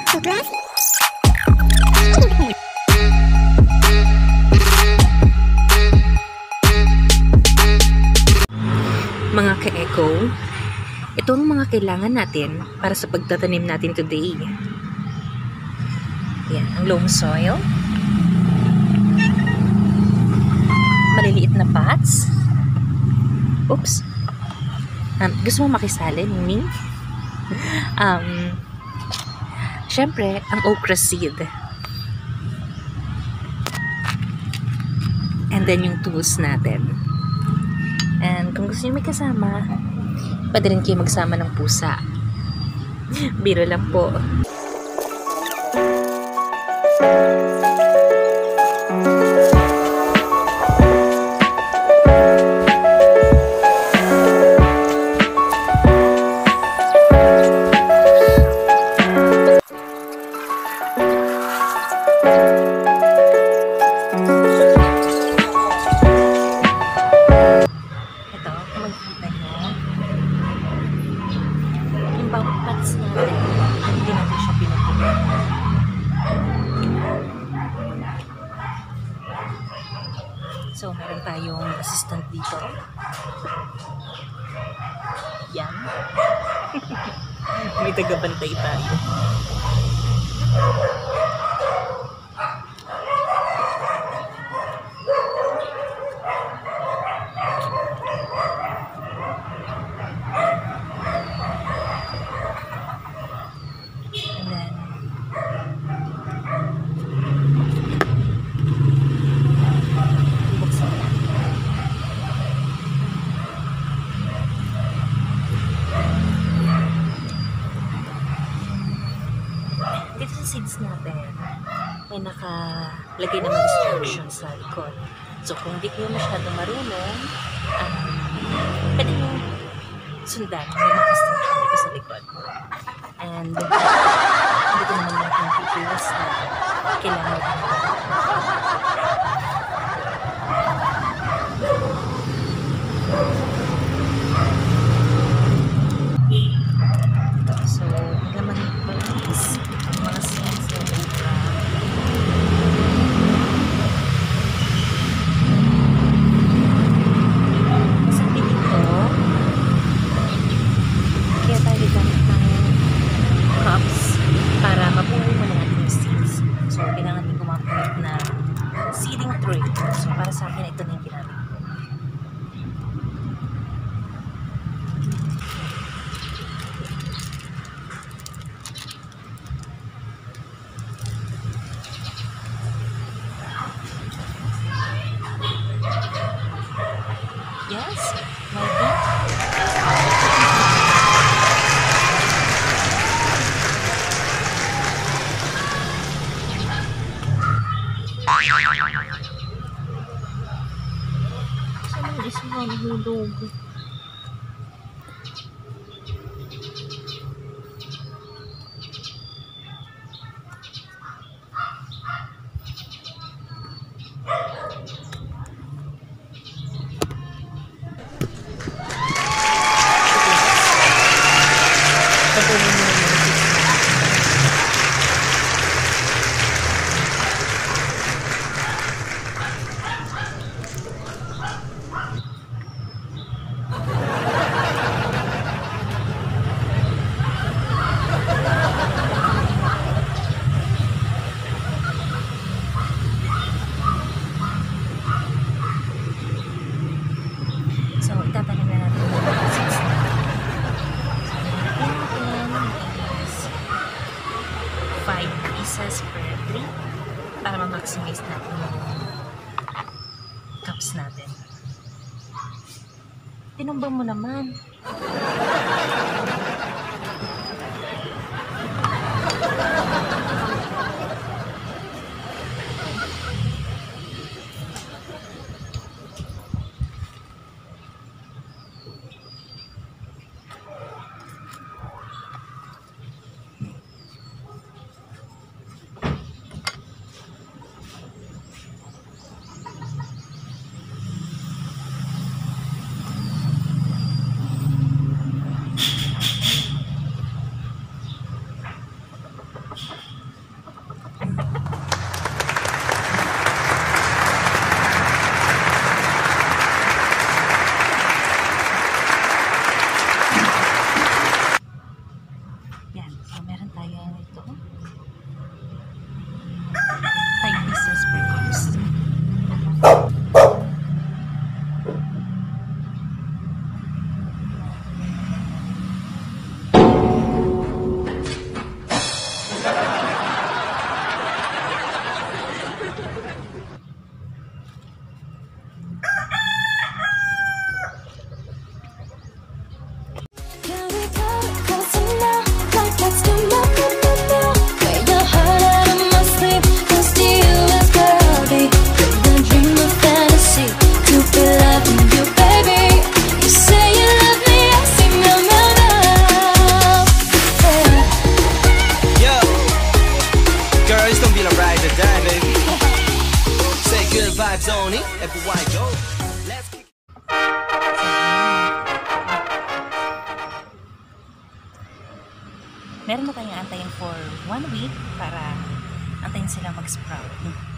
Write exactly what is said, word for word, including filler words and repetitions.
Supras? Mga ka-eco, ito ang mga kailangan natin para sa pagtatanim natin today. Yan, ang loam soil, maliliit na pots. Oops. Um, gusto mo makisali, Ming? um, Siyempre, ang okra seed. And then yung tools natin. And kung gusto niyo may kasama, pwede rin kayo magsama ng pusa. Biro lang po. So, meron tayong assistant dito. Yan. May tagabantay tayo. Dito sa seeds natin, may nakalagay naman instructions sa likod. So, kung hindi kayo masyado marunong, um, pwede nyo sundan yung mga instruction dito sa likod. And, dito naman lahat ng details na kailangan natin. So, naman yung is mga seeds na okra. Sabi dito, kaya tayo gamit ng cups para mabuhay mo na natin yung seeds. So, kailangan din gumamit na seeding tray. So, para sa akin, ito na yung ginamit ko. Yes, my feet. Saan yung isa ng hulog? So, itatanim na natin yung mga seeds na. five pieces per tree para ma-maximize natin yung cups natin. Tinumbang mo naman. meron na tayong antayin for one week para antayin sila mag-sprout.